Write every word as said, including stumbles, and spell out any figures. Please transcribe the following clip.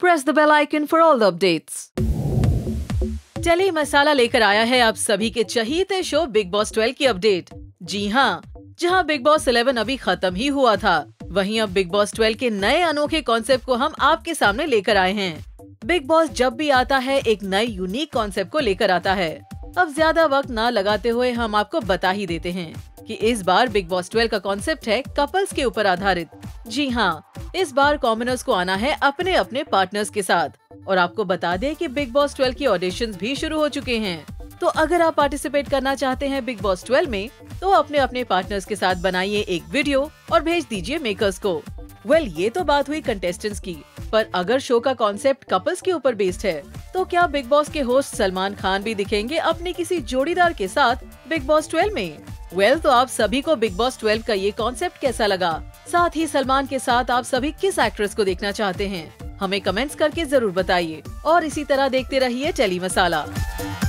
press the bell icon for all the updates. Tele masala लेकर आया है आप सभी के चहीते शो बिग बॉस ट्वेल्व की अपडेट। जी हाँ, जहां बिग बॉस इलेवन अभी खत्म ही हुआ था, वहीं अब बिग बॉस ट्वेल्व के नए अनोखे कॉन्सेप्ट को हम आपके सामने लेकर आए हैं। बिग बॉस जब भी आता है एक नए यूनिक कॉन्सेप्ट को लेकर आता है। अब ज्यादा वक्त न लगाते हुए हम आपको बता ही देते हैं कि इस बार बिग बॉस ट्वेल्व का कॉन्सेप्ट है कपल्स के ऊपर आधारित। जी हाँ, इस बार कॉमनर्स को आना है अपने अपने पार्टनर्स के साथ। और आपको बता दें कि बिग बॉस ट्वेल्व की ऑडिशंस भी शुरू हो चुके हैं। तो अगर आप पार्टिसिपेट करना चाहते हैं बिग बॉस ट्वेल्व में, तो अपने अपने पार्टनर्स के साथ बनाइए एक वीडियो और भेज दीजिए मेकर्स को। वेल well, ये तो बात हुई कंटेस्टेंट्स की, पर अगर शो का कॉन्सेप्ट कपल्स के ऊपर बेस्ड है, तो क्या बिग बॉस के होस्ट सलमान खान भी दिखेंगे अपने किसी जोड़ीदार के साथ बिग बॉस ट्वेल्व में? वेल well, तो आप सभी को बिग बॉस ट्वेल्व का ये कॉन्सेप्ट कैसा लगा? साथ ही सलमान के साथ आप सभी किस एक्ट्रेस को देखना चाहते हैं? हमें कमेंट्स करके जरूर बताइए और इसी तरह देखते रहिए टेली मसाला।